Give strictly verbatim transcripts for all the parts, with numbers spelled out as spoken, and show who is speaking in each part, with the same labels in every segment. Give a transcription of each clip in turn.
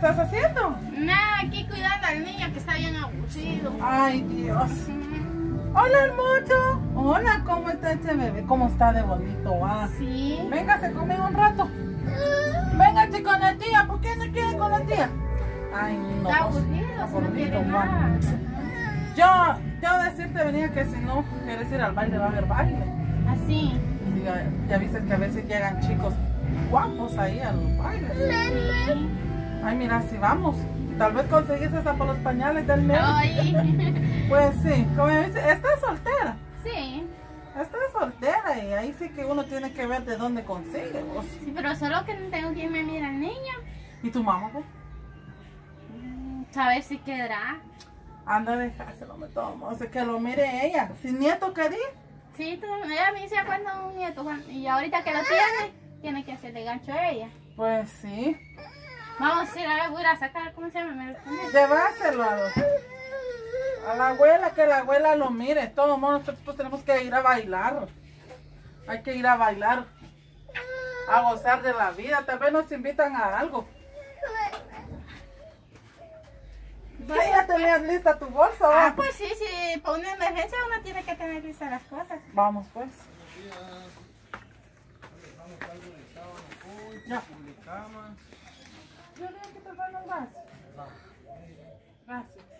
Speaker 1: estás haciendo?
Speaker 2: Nada, aquí cuidando al niño que está bien aburrido.
Speaker 1: Ay, Dios. Hola, hermoso. Hola, ¿cómo está este bebé? ¿Cómo está de bonito? Ah.
Speaker 2: Sí.
Speaker 1: Véngase conmigo un rato. Véngase con la tía. ¿Por qué no quiere con la tía? Ay, no.
Speaker 2: Está aburrido, si no quiere nada.
Speaker 1: Yo, yo decirte, venía que si no quieres ir al baile, va a haber baile.
Speaker 2: Así.
Speaker 1: Sí, ya, ya viste que a veces llegan chicos guapos ahí a los bailes.
Speaker 2: Sí.
Speaker 1: Ay, mira, si vamos. Tal vez conseguís hasta por los pañales del medio.
Speaker 2: Ay.
Speaker 1: Pues sí, como dice, estás soltera.
Speaker 2: Sí.
Speaker 1: Estás soltera y ahí sí que uno tiene que ver de dónde consigue vos.
Speaker 2: Sí, pero solo que no tengo quien me mire al niño.
Speaker 1: ¿Y tu mamá, pues?
Speaker 2: ¿Sabes si quedará?
Speaker 1: Anda, dejárselo, me tomo. O sea, que lo mire ella. ¿Si nieto quería?
Speaker 2: Sí, tú, ella me dice cuando un nieto. Y ahorita que lo tiene, tiene que hacerle gancho a ella.
Speaker 1: Pues sí.
Speaker 2: Vamos a ir a ver, voy a ir a sacar, ¿cómo se llama?
Speaker 1: Llevárselo a, los, a la abuela, que la abuela lo mire. Todo el mundo, nosotros tenemos que ir a bailar. Hay que ir a bailar. A gozar de la vida. Tal vez nos invitan a algo. Sí, ya tenías lista tu bolsa, ¿va?
Speaker 2: Ah, pues sí, sí, para una emergencia uno tiene que tener listas las cosas.
Speaker 1: Vamos, pues. Ya. Yo le que te van los vasos. Gracias.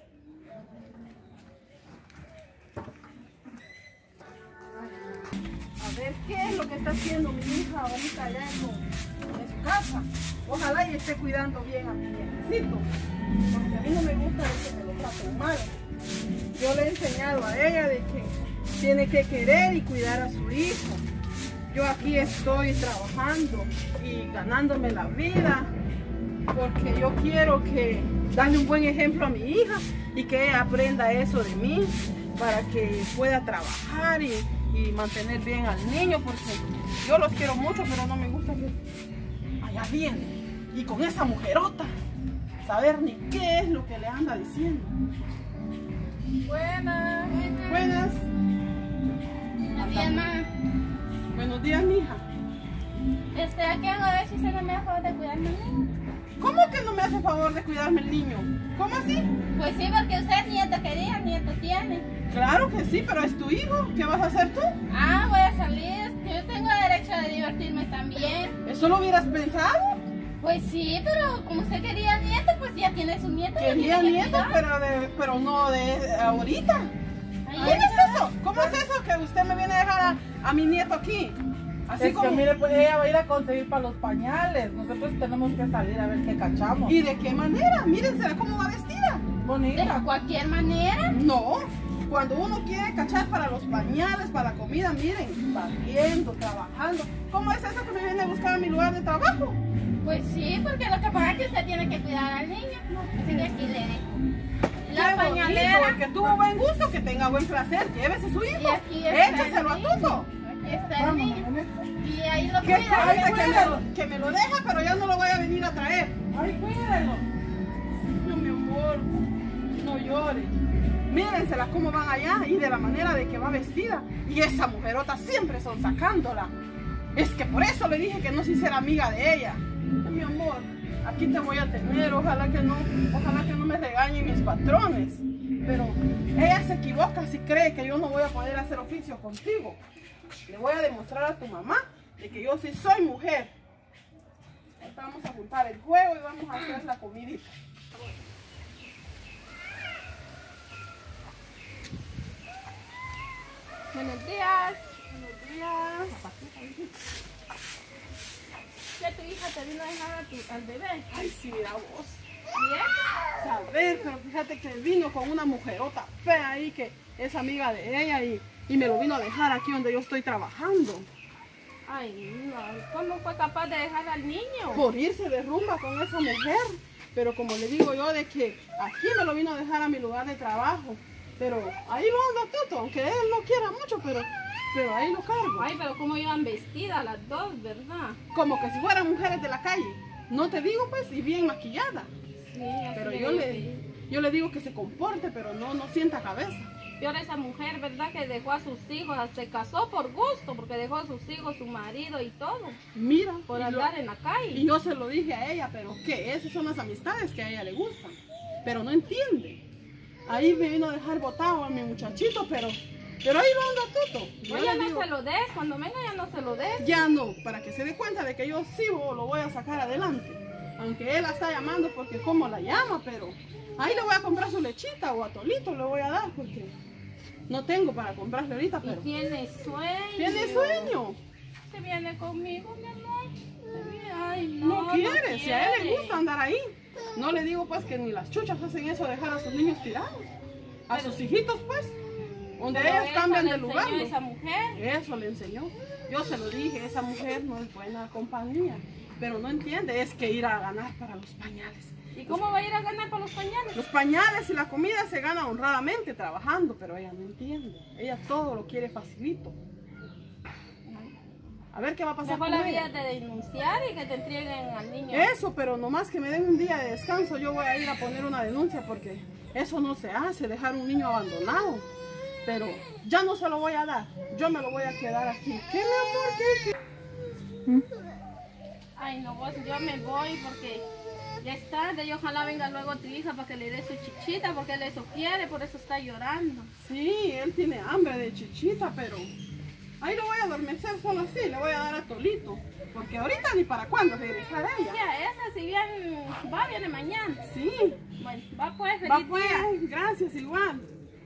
Speaker 1: A ver, ¿qué es lo que está haciendo mi hija ahorita allá en su, en su casa? Ojalá y esté cuidando bien a mi nietecito. Porque a mí no me gusta de que me lo traten mal. Yo le he enseñado a ella de que tiene que querer y cuidar a su hijo. Yo aquí estoy trabajando y ganándome la vida porque yo quiero que darle un buen ejemplo a mi hija y que ella aprenda eso de mí para que pueda trabajar y, y mantener bien al niño, porque yo los quiero mucho, pero no me gusta que allá viene y con esa mujerota saber ni qué es lo que le anda diciendo. Buenas. Buenas.
Speaker 2: Buenos días, mamá.
Speaker 1: Buenos días, mija.
Speaker 2: Este, aquí hago a ver si se no me dejó de cuidarme el niño.
Speaker 1: ¿Cómo que no me hace favor de cuidarme el niño? ¿Cómo así?
Speaker 2: Pues sí, porque usted nieto quería, nieto tiene.
Speaker 1: Claro que sí, pero es tu hijo. ¿Qué vas a hacer tú?
Speaker 2: Ah, voy a salir. Yo tengo derecho de divertirme también.
Speaker 1: ¿Eso lo hubieras pensado?
Speaker 2: Pues sí, pero como usted quería nieto, pues ya tiene su nieto.
Speaker 1: Quería
Speaker 2: que
Speaker 1: nietos, pero, de, pero no de ahorita.
Speaker 2: Ahí
Speaker 1: ¿Cómo
Speaker 2: está.
Speaker 1: es eso? ¿Cómo es eso que usted me viene a dejar a, a mi nieto aquí? Así
Speaker 3: Es
Speaker 1: como...
Speaker 3: que mire, pues ella va a ir a conseguir para los pañales. Nosotros tenemos que salir a ver qué cachamos.
Speaker 1: ¿Y de qué manera? Mírensela cómo va vestida.
Speaker 2: De
Speaker 3: Bonita.
Speaker 2: cualquier manera.
Speaker 1: No, cuando uno quiere cachar para los pañales, para la comida, miren, barriendo, trabajando. ¿Cómo es eso que me viene a buscar a mi lugar de trabajo?
Speaker 2: Pues sí, porque lo que pasa es que usted tiene que cuidar al niño. Así que aquí le dejo la
Speaker 1: Qué bonito,
Speaker 2: pañalera.
Speaker 1: el que tuvo buen gusto, que tenga buen placer, llévese su
Speaker 2: Y
Speaker 1: hijo,
Speaker 2: aquí está
Speaker 1: échaselo a
Speaker 2: el niño.
Speaker 1: Tuto.
Speaker 2: Aquí está el niño. Y ahí lo
Speaker 1: ¿Qué
Speaker 2: cuida.
Speaker 1: pasa? Que me, lo, que me lo deja, pero ya no lo voy a venir a traer.
Speaker 3: Ay, cuídalo.
Speaker 1: No, mi amor, no llores. Mírensela cómo van allá y de la manera de que va vestida. Y esa mujerota siempre son sacándola. Es que por eso le dije que no se hiciera amiga de ella. Ay, mi amor, aquí te voy a tener. Ojalá que no, ojalá que no me regañen mis patrones. Pero ella se equivoca si cree que yo no voy a poder hacer oficio contigo. Le voy a demostrar a tu mamá de que yo sí soy mujer. Ahorita vamos a juntar el juego y vamos a hacer la comidita.
Speaker 2: Buenos días.
Speaker 1: Buenos días.
Speaker 2: ¿Ya tu hija te vino a dejar a tu, al bebé?
Speaker 1: Ay, sí, mira vos.
Speaker 2: ¿Y eso?
Speaker 1: Saber, pero fíjate que vino con una mujerota fea ahí que es amiga de ella y, y me lo vino a dejar aquí donde yo estoy trabajando.
Speaker 2: Ay, no. ¿Cómo fue capaz de dejar al niño?
Speaker 1: Por irse de rumba con esa mujer. Pero como le digo yo, de que aquí me lo vino a dejar a mi lugar de trabajo. Pero ahí lo anda Tuto, aunque él no quiera mucho, pero, pero ahí lo cargo.
Speaker 2: Ay, pero cómo iban vestidas las dos, ¿verdad?
Speaker 1: Como que si fueran mujeres de la calle. No te digo pues, y bien maquillada.
Speaker 2: Sí, así
Speaker 1: Pero
Speaker 2: le
Speaker 1: yo
Speaker 2: digo
Speaker 1: le,
Speaker 2: que-
Speaker 1: yo le digo que se comporte, pero no, no sienta cabeza.
Speaker 2: peor esa mujer, ¿verdad? Que dejó a sus hijos, se casó por gusto, porque dejó a sus hijos, su marido y todo.
Speaker 1: Mira.
Speaker 2: Por
Speaker 1: y
Speaker 2: andar
Speaker 1: lo-
Speaker 2: en la calle.
Speaker 1: Y yo se lo dije a ella, pero ¿qué? Esas son las amistades que a ella le gustan. Pero no entiende. Ahí me vino a dejar botado a mi muchachito, pero, pero ahí va anda Tuto. Yo
Speaker 2: Pues ya
Speaker 1: le
Speaker 2: no
Speaker 1: digo,
Speaker 2: se lo des, cuando venga ya no se lo des.
Speaker 1: ya no, para que se dé cuenta de que yo sí lo voy a sacar adelante. Aunque él la está llamando porque como la llama, pero ahí le voy a comprar su lechita o a Tolito le voy a dar porque no tengo para comprarle ahorita,
Speaker 2: Y
Speaker 1: pero
Speaker 2: tiene sueño.
Speaker 1: tiene sueño.
Speaker 2: Se viene conmigo, mi amor. Se viene- Ay, no,
Speaker 1: No, quiere,
Speaker 2: quiere.
Speaker 1: si a él le gusta andar ahí. No le digo pues que ni las chuchas hacen eso, dejar a sus niños tirados. A
Speaker 2: Pero-
Speaker 1: sus hijitos pues, donde
Speaker 2: Pero
Speaker 1: ellas
Speaker 2: eso
Speaker 1: cambian
Speaker 2: le
Speaker 1: de lugar.
Speaker 2: enseñó
Speaker 1: ¿no?
Speaker 2: esa mujer.
Speaker 1: Eso le enseñó. Yo se lo dije, esa mujer no es buena compañía. Pero no entiende, es que ir a ganar para los pañales.
Speaker 2: ¿Y cómo va a ir a ganar para los pañales?
Speaker 1: Los pañales y la comida se gana honradamente trabajando, pero ella no entiende. Ella todo lo quiere facilito. A ver qué va a pasar
Speaker 2: Dejó
Speaker 1: con
Speaker 2: la
Speaker 1: ella.
Speaker 2: vida de denunciar y que te entreguen al niño.
Speaker 1: Eso, pero nomás que me den un día de descanso, yo voy a ir a poner una denuncia porque eso no se hace, dejar un niño abandonado. Pero ya no se lo voy a dar, yo me lo voy a quedar aquí. ¿Qué, mi amor? ¿Qué? qué?
Speaker 2: Ay, no, vos, yo me voy porque ya es tarde y ojalá venga luego tu hija para que le dé su chichita porque él eso quiere, por eso está llorando.
Speaker 1: Sí, él tiene hambre de chichita, pero ahí lo voy a adormecer solo así, le voy a dar a Tolito. Porque ahorita ni para cuándo regresar ella.
Speaker 2: Ya, esa si bien va, viene mañana.
Speaker 1: Sí,
Speaker 2: Bueno, va pues, feliz
Speaker 1: va pues,
Speaker 2: día.
Speaker 1: gracias igual.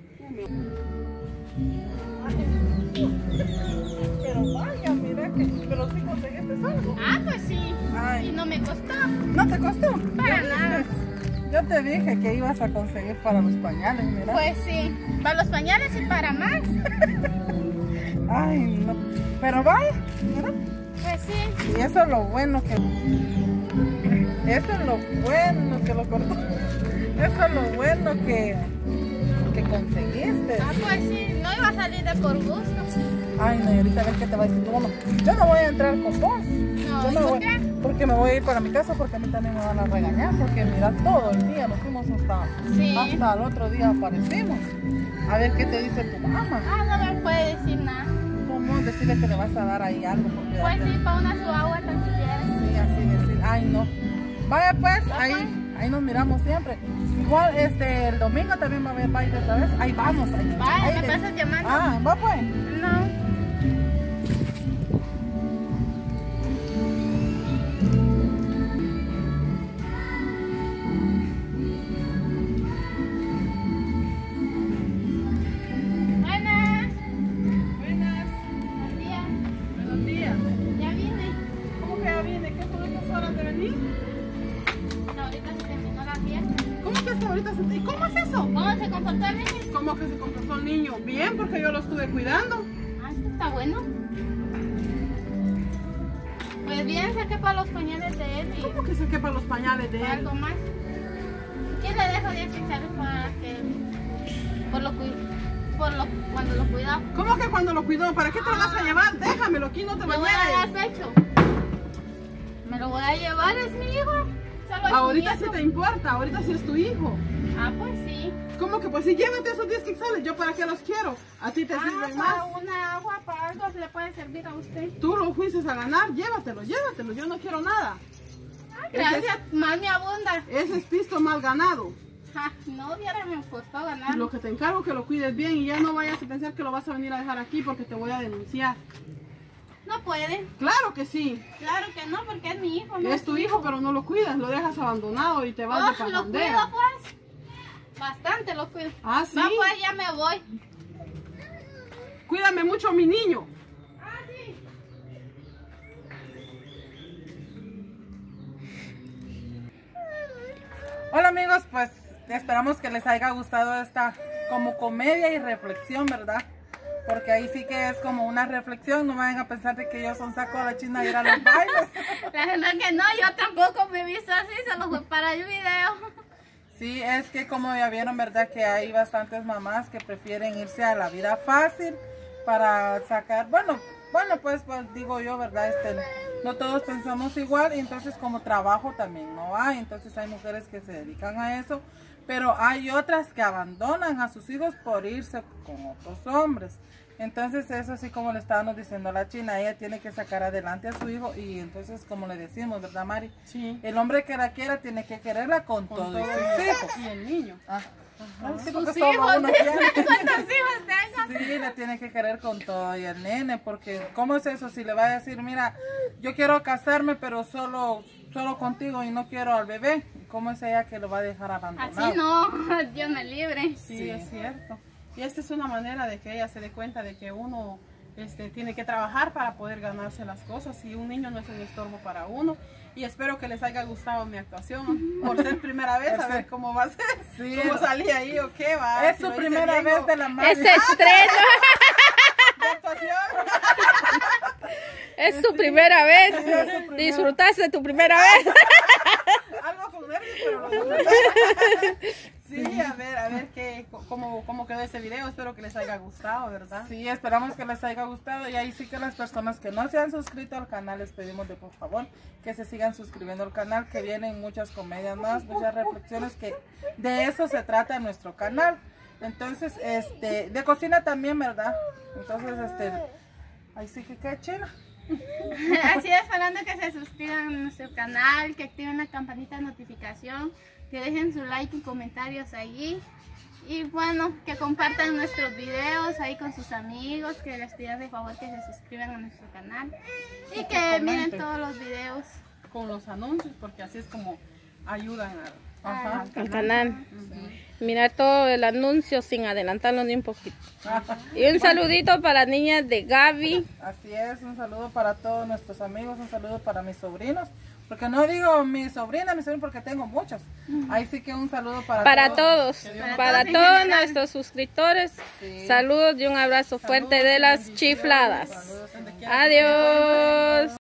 Speaker 3: Pero vaya, mira que, pero sí conseguiste algo.
Speaker 2: Ah, pues sí.
Speaker 3: Ay.
Speaker 2: Y no me costó.
Speaker 3: ¿No te costó?
Speaker 2: Para
Speaker 3: ¿Ya
Speaker 2: nada.
Speaker 3: viste? Yo te dije que ibas a conseguir para los pañales, mira.
Speaker 2: Pues sí, para los pañales y para más.
Speaker 3: Ay, no. Pero vaya, mira.
Speaker 2: Pues sí.
Speaker 3: Y eso es lo bueno que... Eso es lo bueno que lo cortó. Eso es lo bueno que, que conseguiste.
Speaker 2: Ah, pues sí, no iba a salir de por gusto.
Speaker 3: Ay, no, y ahorita a ver qué te va a decir tu mamá. Yo no voy a entrar con vos.
Speaker 2: No,
Speaker 3: Yo
Speaker 2: ¿y
Speaker 3: no
Speaker 2: por
Speaker 3: voy,
Speaker 2: qué?
Speaker 3: porque me voy a ir para mi casa porque a mí también me van a regañar. Porque mira, todo el día nos fuimos hasta,
Speaker 2: Sí.
Speaker 3: hasta el otro día aparecimos. A ver qué te dice tu mamá.
Speaker 2: Ah, no me puede decir nada.
Speaker 3: ¿Cómo decirle que le vas a dar ahí algo? Porque
Speaker 2: Pues sí, para una su agua tan siquiera.
Speaker 3: Sí, así decir. Ay, no. Vaya pues,
Speaker 2: Va,
Speaker 3: ahí,
Speaker 2: pues.
Speaker 3: ahí nos miramos siempre. Igual este el domingo también va a haber baile otra vez. Ahí vamos, ahí.
Speaker 2: Vaya,
Speaker 3: ahí
Speaker 2: ¿me
Speaker 3: de-
Speaker 2: pasas llamando?
Speaker 3: Ah, va pues.
Speaker 2: No. Buenas.
Speaker 1: Buenas,
Speaker 2: Buenos días.
Speaker 1: buenos días.
Speaker 2: Ya vine.
Speaker 1: ¿Cómo que ya viene? ¿Qué son estas horas de venir?
Speaker 2: No, ahorita se terminó la fiesta.
Speaker 1: ¿Cómo que hasta ahorita se... ¿Y cómo es eso?
Speaker 2: ¿Cómo se comportó el niño?
Speaker 1: ¿Cómo que se comportó el niño? Bien, porque yo lo estuve cuidando.
Speaker 2: Ah, esto está bueno. Pues bien, saqué para los pañales de él y
Speaker 1: ¿Cómo que saqué para los pañales de él?
Speaker 2: algo más. ¿Quién le dejo de fichar para que por lo cui- por lo cuando lo cuidaba?
Speaker 1: ¿Cómo que cuando lo cuidó? ¿Para qué te lo vas a llevar? Déjamelo aquí, no te
Speaker 2: Le voy a dar
Speaker 1: bañes.
Speaker 2: pecho. Me lo voy a llevar, es mi hijo. Solo es
Speaker 1: Ahorita
Speaker 2: mi
Speaker 1: sí
Speaker 2: nieto.
Speaker 1: te importa, ahorita sí es tu hijo.
Speaker 2: Ah, pues sí.
Speaker 1: ¿Cómo que pues si llévate esos diez quetzales? ¿Yo para qué los quiero? ¿A ti te
Speaker 2: Ah,
Speaker 1: sirven
Speaker 2: para
Speaker 1: más?
Speaker 2: una agua, para algo se le puede servir a usted.
Speaker 1: Tú lo fuiste a ganar, llévatelo, llévatelo, yo no quiero nada.
Speaker 2: Ah, gracias, más me abunda.
Speaker 1: Ese es pisto mal ganado.
Speaker 2: Ja, no hubiera me costó ganar.
Speaker 1: Lo que te encargo que lo cuides bien y ya no vayas a pensar que lo vas a venir a dejar aquí porque te voy a denunciar.
Speaker 2: No puede.
Speaker 1: Claro que sí,
Speaker 2: Claro que no, porque es mi hijo. No
Speaker 1: es tu hijo, pero no lo cuidas, lo dejas abandonado y te vas de
Speaker 2: Oh, lo cuido
Speaker 1: parrandera.
Speaker 2: pues. Bastante lo cuido.
Speaker 1: Ah, sí,
Speaker 2: Va pues, ya me voy.
Speaker 1: cuídame mucho mi niño.
Speaker 2: Ah, sí.
Speaker 3: Hola amigos, pues esperamos que les haya gustado esta como comedia y reflexión, ¿verdad? Porque ahí sí que es como una reflexión, no vayan a pensar de que yo son saco de la china y ir a los bailes.
Speaker 2: La verdad que no, yo tampoco me he visto así, solo fue para el video.
Speaker 3: Sí, es que como ya vieron, ¿verdad? Que hay bastantes mamás que prefieren irse a la vida fácil para sacar, bueno, bueno, pues, pues digo yo, ¿verdad? Este, no todos pensamos igual y entonces como trabajo también no hay, entonces hay mujeres que se dedican a eso, pero hay otras que abandonan a sus hijos por irse con otros hombres. Entonces eso así como le estábamos diciendo a la china, ella tiene que sacar adelante a su hijo y entonces como le decimos, ¿verdad, Mari?
Speaker 1: Sí.
Speaker 3: El hombre que la quiera tiene que quererla con,
Speaker 1: Con
Speaker 3: todo,
Speaker 1: todo
Speaker 3: y sus hijos.
Speaker 1: y el niño.
Speaker 3: Ah. Ah, sí,
Speaker 2: Sus
Speaker 3: porque solo
Speaker 2: hijos,
Speaker 3: uno quiere.
Speaker 2: ¿cuántos hijos tengo?
Speaker 3: Sí, le tiene que querer con todo y el nene, porque ¿cómo es eso? Si le va a decir, mira, yo quiero casarme, pero solo solo contigo y no quiero al bebé, ¿cómo es ella que lo va a dejar abandonado?
Speaker 2: Así no, Dios me libre.
Speaker 1: Sí,
Speaker 3: Sí.
Speaker 1: es cierto. Y esta es una manera de que ella se dé cuenta de que uno este, tiene que trabajar para poder ganarse las cosas y un niño no es un estorbo para uno. Y espero que les haya gustado mi actuación por ser primera vez, a ver cómo va a ser,
Speaker 3: Sí.
Speaker 1: cómo salí ahí o qué va.
Speaker 3: Es
Speaker 1: si
Speaker 3: su
Speaker 1: lo hice
Speaker 3: primera
Speaker 1: bien
Speaker 3: vez
Speaker 1: o-
Speaker 3: de la madre.
Speaker 2: Es estreno,
Speaker 1: de actuación.
Speaker 2: es su primera vez.
Speaker 3: es su primera.
Speaker 2: Disfrutaste tu primera vez.
Speaker 1: Algo con nervios, pero lo logré. Sí, a ver, a ver qué, cómo, cómo quedó ese video. Espero que les haya gustado, ¿verdad?
Speaker 3: Sí, esperamos que les haya gustado y ahí sí que las personas que no se han suscrito al canal les pedimos de por favor que se sigan suscribiendo al canal, que vienen muchas comedias más, muchas reflexiones, que de eso se trata nuestro canal. Entonces, este, de cocina también, ¿verdad? Entonces, este, ahí sí que qué china.
Speaker 2: Así es, esperando que se suscriban a nuestro canal, que activen la campanita de notificación, que dejen su like y comentarios allí. Y bueno, que compartan nuestros videos ahí con sus amigos, que les pidan de favor que se suscriban a nuestro canal y que miren
Speaker 3: comenten.
Speaker 2: todos los videos
Speaker 1: Con los anuncios, porque así es como ayudan a,
Speaker 3: Ajá.
Speaker 2: al canal. Mirar todo el anuncio sin adelantarlo ni un poquito. Y un saludito para las niñas de Gaby.
Speaker 3: Así es, un saludo para todos nuestros amigos, un saludo para mis sobrinos, porque no digo mi sobrina, mi sobrino, porque tengo muchos. Ahí sí que un saludo para,
Speaker 2: Para
Speaker 3: todos.
Speaker 2: todos,
Speaker 1: Para
Speaker 2: para todos todos en general. nuestros suscriptores.
Speaker 3: Sí.
Speaker 2: Saludos y un abrazo fuerte
Speaker 1: Saludos
Speaker 2: de
Speaker 1: y
Speaker 2: las
Speaker 1: bendiciones.
Speaker 2: chifladas.
Speaker 1: Saludos donde quiera que se encuentren.
Speaker 2: Adiós.